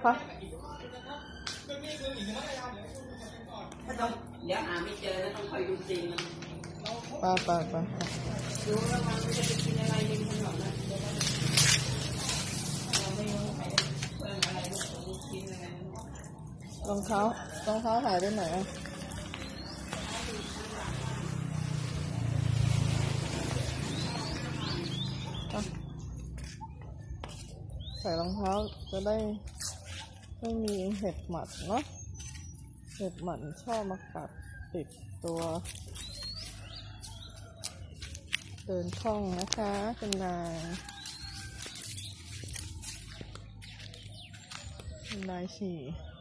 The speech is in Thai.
ฮะถ้าต้องเดี๋ยวหาไม่เจอแล้วต้องคอยดูจริงมันไปดูแล้วมันไม่ได้ไปกินอะไรริมถนนนะเราไม่รู้ใครเพื่อนอะไรลูกกินอะไรรองเท้าหายไปไหนอะใส่รองเท้าจะได้ไม่มีเห็บหมัดเนาะเห็บหมัดชอบมากัดติดตัวเดินคล่องนะคะคุณนายฉี่